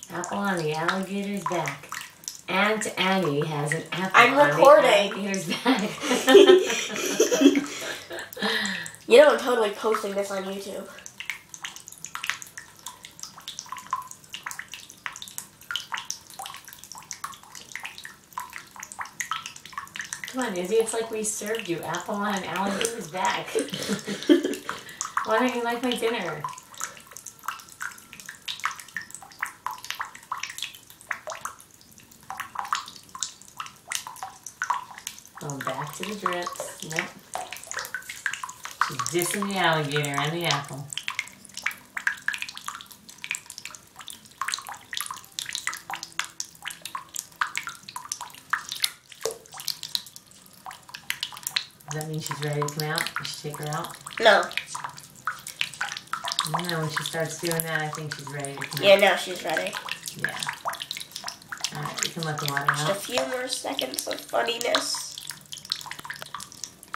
Apple on the alligator's back. Aunt Annie has an apple I'm on recording. the alligator's back. You know I'm totally posting this on YouTube. Come on, Izzy, it's like we served you apple on an alligator's back. Why don't you like my dinner? Going back to the drips. Nope. She's dissing the alligator and the apple. Does that mean she's ready to come out? I should take her out? No. I don't know, when she starts doing that, I think she's ready to come Yeah, out. now she's ready. Yeah. Alright, we can let the water Just a out. few more seconds of funniness.